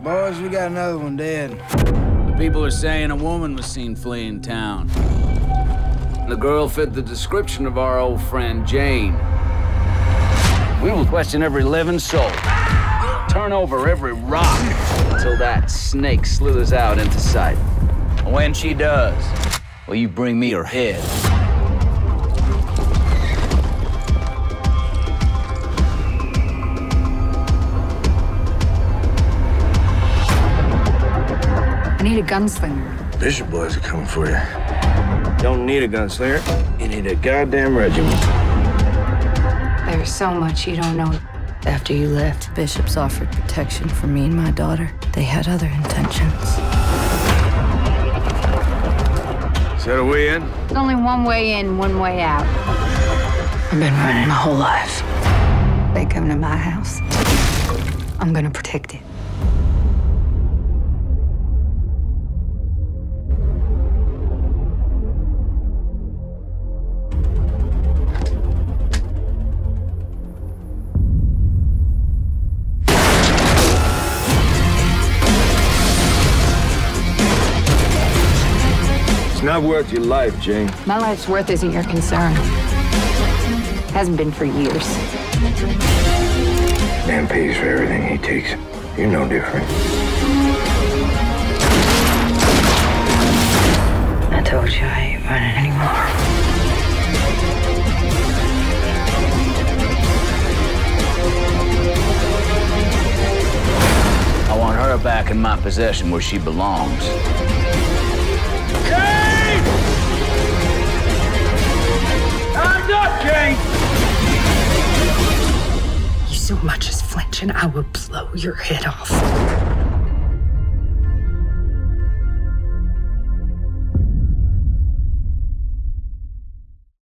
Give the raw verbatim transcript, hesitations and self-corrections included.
Boys, we got another one dead. The people are saying a woman was seen fleeing town. The girl fit the description of our old friend, Jane. We will question every living soul. Turn over every rock until that snake slithers out into sight. When she does, will you bring me her head? I need a gunslinger. Bishop boys are coming for you. Don't need a gunslinger. You need a goddamn regiment. There's so much you don't know. After you left, Bishops offered protection for me and my daughter. They had other intentions. Is that a way in? There's only one way in, one way out. I've been running my whole life. They come to my house. I'm gonna protect it. It's not worth your life, Jane. My life's worth isn't your concern. Hasn't been for years. Man pays for everything he takes. You're no different. I told you I ain't running anymore. I want her back in my possession where she belongs. Jane! Hands up, Jane! You so much as flinch and I will blow your head off.